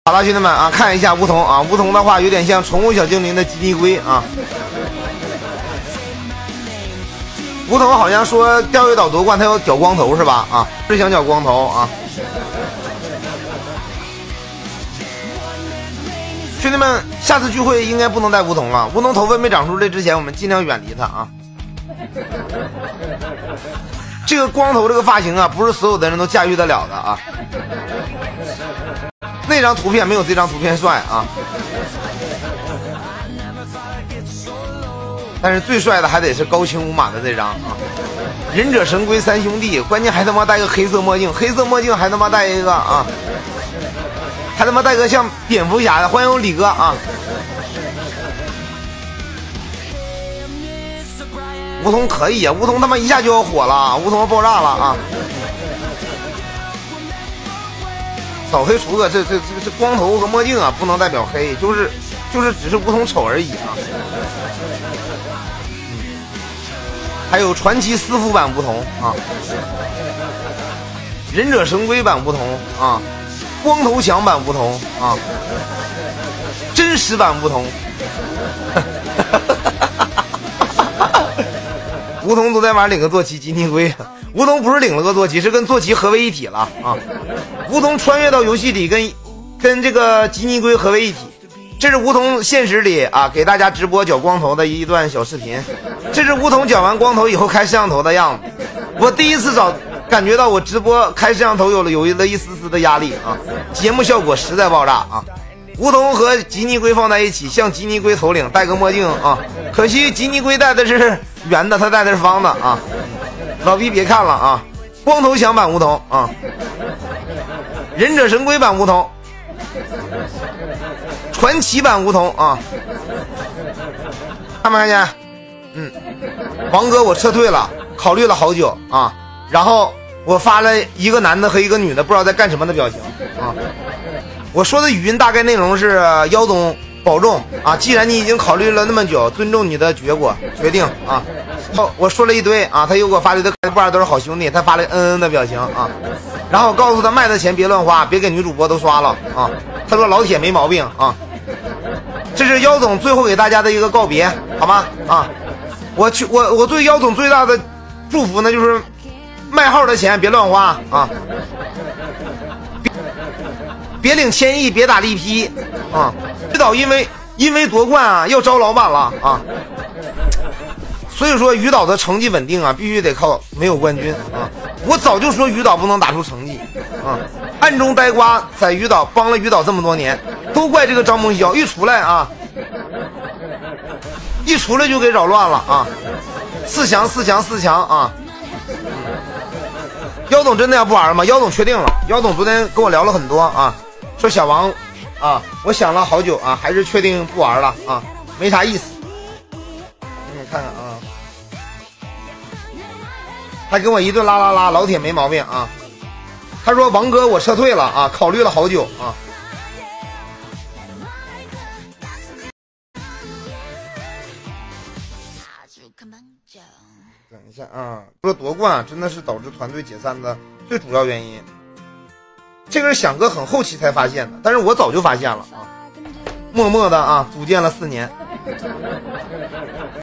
好了，兄弟们啊，看一下梧桐啊，梧桐的话有点像宠物小精灵的吉尼龟啊。梧桐好像说钓鱼岛夺冠，他要绞光头是吧？啊，是想绞光头啊。兄弟们，下次聚会应该不能带梧桐了。梧桐头发没长出来之前，我们尽量远离他啊。这个光头这个发型啊，不是所有的人都驾驭得了的啊。那张图片没有这张图片帅啊，但是最帅的还得是高清无码的这张啊。忍者神龟三兄弟，关键还他妈戴个黑色墨镜，黑色墨镜还他妈戴一个啊，还他妈戴个像蝙蝠侠的。欢迎李哥啊！梧桐可以啊，梧桐他妈一下就要火了，梧桐要爆炸了啊！扫黑除恶，这光头和墨镜啊，不能代表黑，就是只是梧桐丑而已啊。还有传奇私服版梧桐啊，忍者神龟版梧桐啊，光头强版梧桐啊，真实版梧桐。梧桐都在玩领个坐骑吉尼龟，梧桐不是领了个坐骑，是跟坐骑合为一体了啊！梧桐穿越到游戏里跟这个吉尼龟合为一体。这是梧桐现实里啊给大家直播绞光头的一段小视频，这是梧桐绞完光头以后开摄像头的样子。我第一次感觉到我直播开摄像头有了一丝丝的压力啊，节目效果实在爆炸啊！梧桐和吉尼龟放在一起，像吉尼龟头领戴个墨镜啊，可惜吉尼龟戴的是圆的，他戴的是方的啊。老逼别看了啊，光头强版梧桐啊，忍者神龟版梧桐，传奇版梧桐啊，看没看见？王哥我撤退了，考虑了好久啊，然后我发了一个男的和一个女的不知道在干什么的表情啊。我说的语音大概内容是妖总保重啊，既然你已经考虑了那么久，尊重你的决定啊。我说了一堆啊，他又给我发了一堆，不然都是好兄弟，他发了的表情啊，然后我告诉他卖的钱别乱花，别给女主播都刷了啊。他说老铁没毛病啊。这是妖总最后给大家的一个告别，好吗？啊，我对妖总最大的祝福呢，就是卖号的钱别乱花啊，别领1000亿，别打力批啊。知道因为夺冠啊要招老板了啊，所以说鱼岛的成绩稳定啊，必须得靠没有冠军啊。我早就说鱼岛不能打出成绩啊，暗中呆瓜在鱼岛帮了鱼岛这么多年，都怪这个张梦潇一出来就给扰乱了啊，四强啊。妖总真的要不玩了吗？妖总确定了，妖总昨天跟我聊了很多啊，说小王啊，我想了好久啊，还是确定不玩了啊，没啥意思。给你们看看啊，还跟我一顿拉，老铁没毛病啊。他说王哥我撤退了啊，考虑了好久啊。等一下啊，说夺冠真的是导致团队解散的最主要原因。这个是响哥很后期才发现的，但是我早就发现了啊，默默的啊组建了4年。